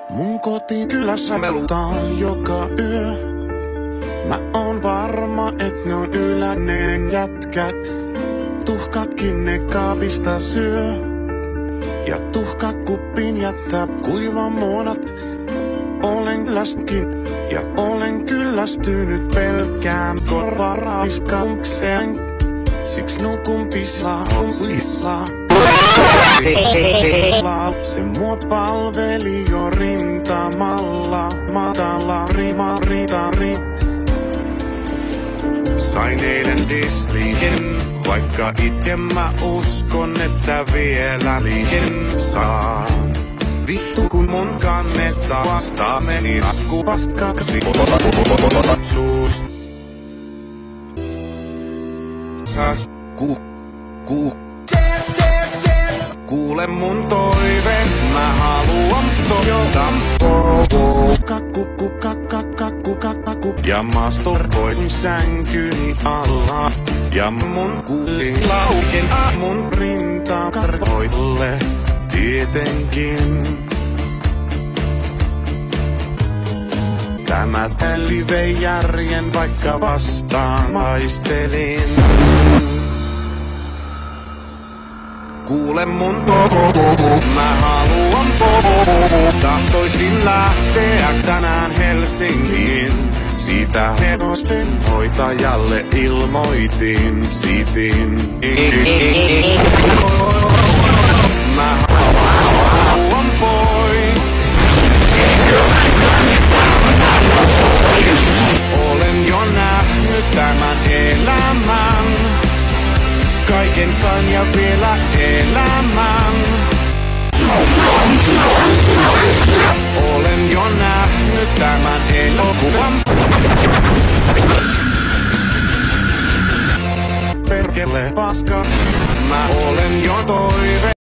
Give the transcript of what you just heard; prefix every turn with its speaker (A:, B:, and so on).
A: Mun kotikylässä melutaan joka yö. Mä oon varma, et ne on yläneen jätkät. Tuhkatkin ne kaapista syö. Ja tuhkakuppiin jättää kuivamuonat. Olen läskin ja olen kyllästynyt pelkään korvaraiskaukseen. Siks nukun pisauksissa. Se mua palveli jo rintamalla. Matala rimaritari. Sain eilen disliiken, vaikka itse mä uskon, että vielä liiken saan. Vittu kun mun kannetta vastaan meni akku paskaksi. Suus. Sas. Kuule mun toive, mä haluan tojota. Kakku. Ja masturboin sänkyni alla. Ja mun kuuli lauken mun rintakarvoille. Tietenkin. Tämä tälli vei järjen, vaikka vastaan maistelin. Kuule mun mä haluan tahtoisin lähteä tänään Helsinkiin. Siitä hevosten hoitajalle ilmoitin sitin. Mä haluan pois. Olen jo nähnyt tämän elämän. Kaiken sain ja vielä elämän. Olen jo nähnyt tämän elokuvan. Perkele paska, mä olen jo toive.